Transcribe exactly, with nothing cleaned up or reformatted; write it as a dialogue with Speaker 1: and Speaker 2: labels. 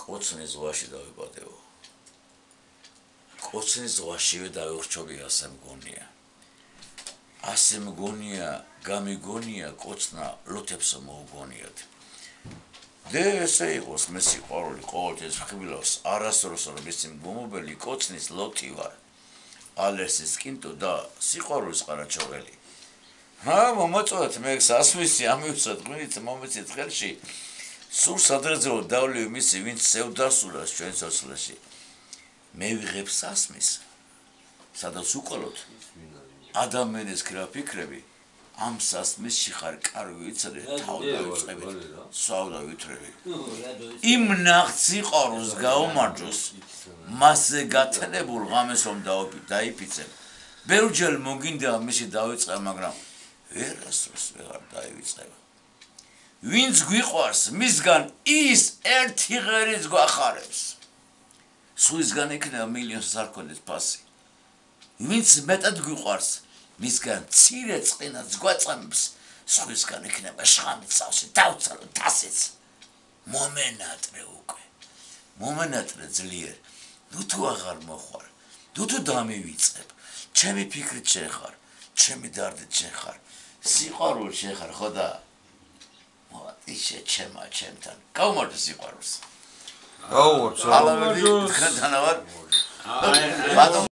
Speaker 1: კოცნის ზღვაში დავიბადეო. კოცნის ზღვაშივე დავიხრჩობი ასე მგონია. ასე მგონია, გამიგონია კოცნა ლოთებსო მოუგონიათ. დე ესე იყოს მე სიყვარული ყოველთვის ხიბლავს არასდროს რომ ისი მგომობელი კოცნის ლოთი ვარ. ალერსის კინტო და სიყვარულის ყარაჩოღელი. ჰა მომაწვათ მე სასმისი ამივცად ღვინით მომეცით ხელში. სულ სადრეძლო დავლივ მისი ვინც სევდასურას ჩვენ სოცლაში. მე ვიღებ სასმის. სადაც უყოლოთ ადამიანის გრაფიკრები ამ სასმისში ხარ კარგი ვიცრე თავდა ვიწყებით სავდა ვითრები იმ ნახტს სიყვარულს გაუმარჯოს მასზე გათენებულ ღამეს რომ დაიფიცებ ბევრჯერ მოგინდა მისი დავიწყე მაგრამ ვერასდროს ვეღარ დაივიწყება ვინც გვიყვარს მისგან ის ერთი ღერიც გვახარებს სხვისგან იქნება მილიონს არ გქონდეს ფასი ვინც მეტად გვიყვარს მისგან მცირე წყინაც გვაწამებს სხვისგან იქნება შხამით სავსე დავცალო დასეც მომენატრე უკვე მომენატრე ძლიერ ნუ თუ აღარ მოხარ ნუ თუ დამივიწყებ ჩემი ფიქრით შენ ხარ ჩემი დარდით შენ ხარ სიყვარული შენ ხარ ხო და ისე ჩემა ჩემთან გაუმარჯოს სიყვარულს
Speaker 2: გაუმარჯოს
Speaker 1: ალავები თქვენთანავარ